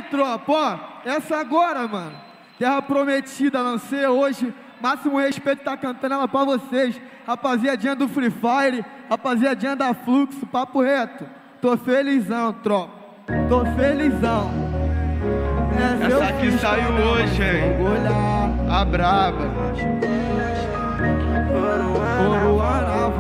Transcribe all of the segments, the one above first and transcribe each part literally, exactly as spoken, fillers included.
tropa, ó, essa agora, mano. Terra Prometida, lancei hoje. Máximo respeito, tá cantando ela pra vocês. Rapaziadinha do Free Fire, rapaziadinha da Fluxo, papo reto. Tô felizão, tropa. Tô felizão. Essa, Essa aqui saiu hoje, hein? A braba. Coroa na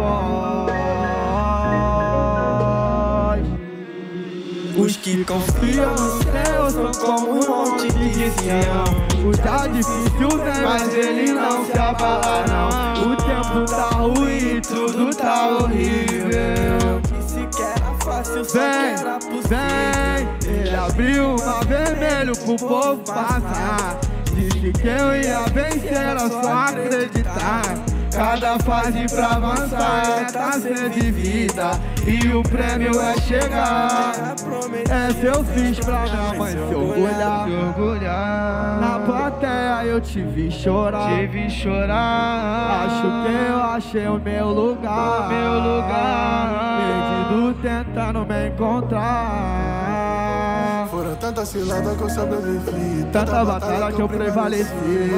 voz. Os que confiam no céu são como um monte de Sião. O tá difícil, né? Mas ele não se abala, não. O tempo tá ruim, tudo tá horrível. Sequer era fácil, só que era possível. Vem, ele abriu uma vermelho pro povo passar. Disse que eu ia vencer, era só acreditar. Cada fase pra avançar é tá ser vivida. E o prêmio é chegar. Essa eu fiz pra minha mãe se orgulhar. Se orgulhar. Na plateia eu te vi chorar. Te vi chorar. Acho que eu achei o meu lugar. O meu lugar. Perdido tentando me encontrar. Foram tantas ciladas que eu sobrevivi. Tanta batalha que eu prevaleci.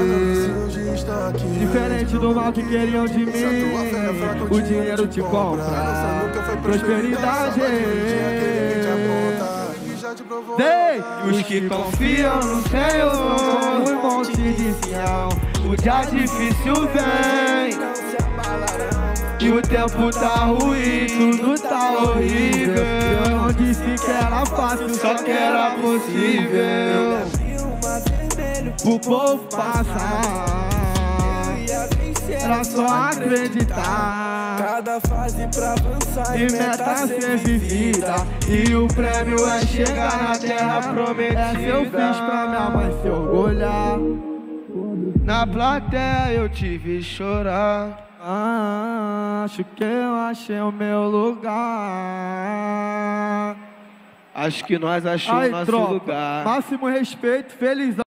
Diferente do mal que queriam de mim. O dinheiro te compra. Prosperidade. Dei! Os que confiam no Senhor, um monte de Sião. o dia difícil vem. E o tempo tá ruim, tudo tá horrível. Eu não disse que era fácil, só que era possível. O povo passar, era só acreditar. Cada fase pra avançar E meta ser vivida. E o prêmio é chegar na terra prometida. Essa eu fiz pra minha mãe se orgulhar. Na plateia eu te vi chorar. Ah, acho que eu achei o meu lugar. Acho que nós achamos o nosso tropa, lugar. Máximo respeito, felizão.